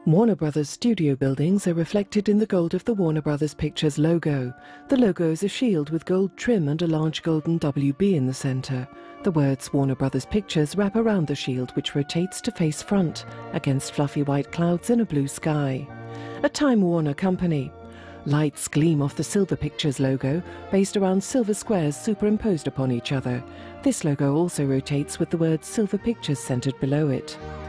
Warner Brothers studio buildings are reflected in the gold of the Warner Brothers Pictures logo. The logo is a shield with gold trim and a large golden WB in the center. The words Warner Brothers Pictures wrap around the shield, which rotates to face front against fluffy white clouds in a blue sky. A Time Warner company. Lights gleam off the Silver Pictures logo, based around silver squares superimposed upon each other. This logo also rotates with the words Silver Pictures centered below it.